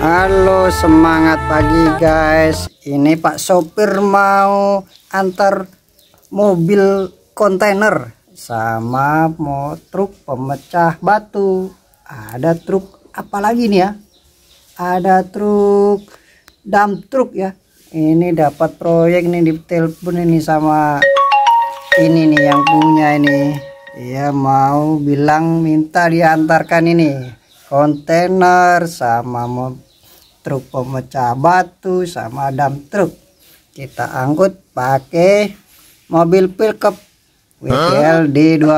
Halo, semangat pagi guys. Ini Pak sopir mau antar mobil kontainer sama truk pemecah batu. Ada truk apa lagi nih ya? Ada truk dump truk ya. Ini dapat proyek nih, di telepon ini sama ini nih yang punya ini. Dia mau bilang minta diantarkan ini kontainer sama truk pemecah batu sama dump truk. Kita angkut pakai mobil pickup WTL D12.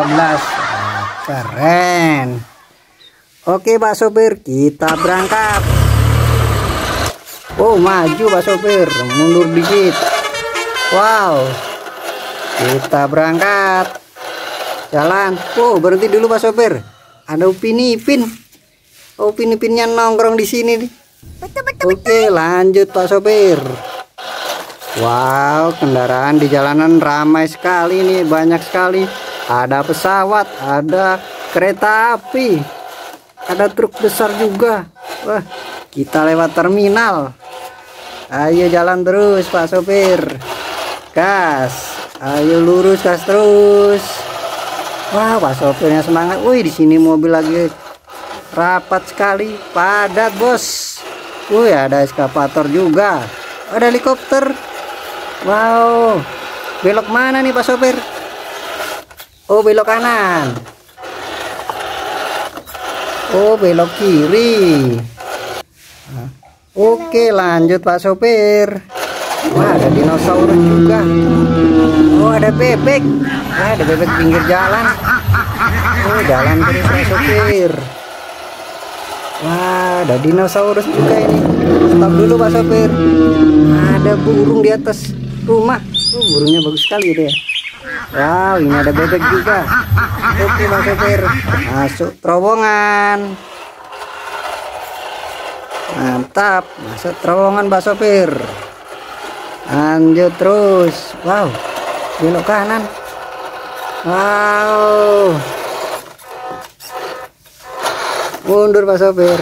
Keren. Oke Pak sopir, kita berangkat. Oh, maju Pak sopir, mundur dikit. Wow, kita berangkat. Jalan. Oh, berhenti dulu Pak sopir. Ada Upin Ipin. Oh, Upin Ipinnya nongkrong di sini nih. Oke, lanjut Pak sopir. Wow, kendaraan di jalanan ramai sekali nih, banyak sekali. Ada pesawat, ada kereta api, ada truk besar juga. Wah, kita lewat terminal. Ayo jalan terus Pak sopir. Gas. Ayo lurus, gas terus. Wah, Pak sopirnya semangat. Wih, di sini mobil lagi rapat sekali, padat bos. Wih, ada eskavator juga, ada helikopter. Wow, belok mana nih Pak sopir? Oh, belok kanan. Oh, belok kiri. Oke, lanjut Pak sopir. Wah, ada dinosaurus juga. Oh, ada bebek. Ada bebek pinggir jalan. Oh, jalan terus Pak sopir. Wah, ada dinosaurus juga ini. Stop dulu Pak sopir. Ada burung di atas rumah. Oh, burungnya bagus sekali itu ya. Wow, ini ada bebek juga. Oke Pak sopir, masuk terowongan. Mantap, masuk terowongan Pak sopir. Lanjut terus. Wow, belok kanan. Wow, mundur Pak sopir.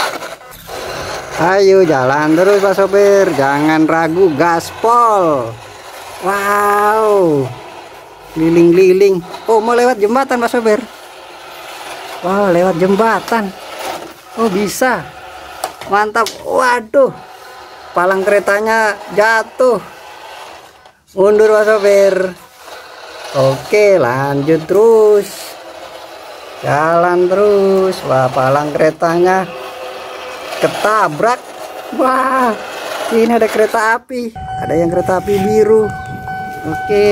Ayo jalan terus Pak sopir, jangan ragu, gaspol. Wow, keliling-keliling. Oh, mau lewat jembatan Pak sopir. Wow, lewat jembatan. Oh, bisa. Mantap. Waduh, palang keretanya jatuh. Mundur Pak sopir. Oke, lanjut terus. Jalan terus. Wah, palang keretanya ketabrak. Wah, ini ada kereta api. Ada yang kereta api biru. Oke.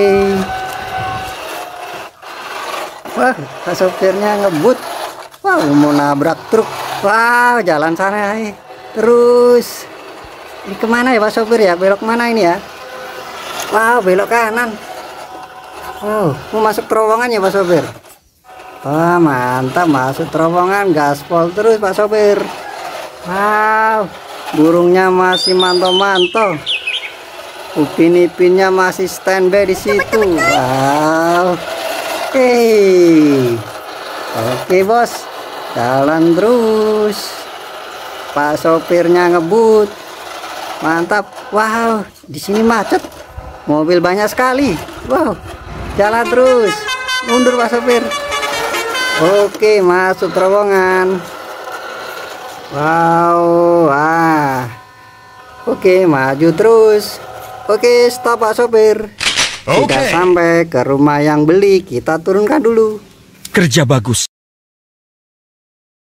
Wah, Pak sopirnya ngebut. Wah, mau nabrak truk. Wah, jalan sana nih. Terus. Ini kemana ya Pak sopir ya? Belok mana ini ya? Wow, belok kanan. Wow, mau masuk terowongan ya Pak sopir? Wah, mantap, masuk terowongan, gaspol terus Pak sopir. Wow, burungnya masih manto-manto. Upin Ipinnya masih standby di situ. Wow. Oke bos, jalan terus. Pak sopirnya ngebut. Mantap. Wow, di sini macet. Mobil banyak sekali. Wow, jalan terus. Mundur Pak sopir. Oke, masuk terowongan. Wow, wah. Oke, maju terus. Oke, stop Pak sopir. Sudah sampai ke rumah yang beli, kita turunkan dulu. Kerja bagus.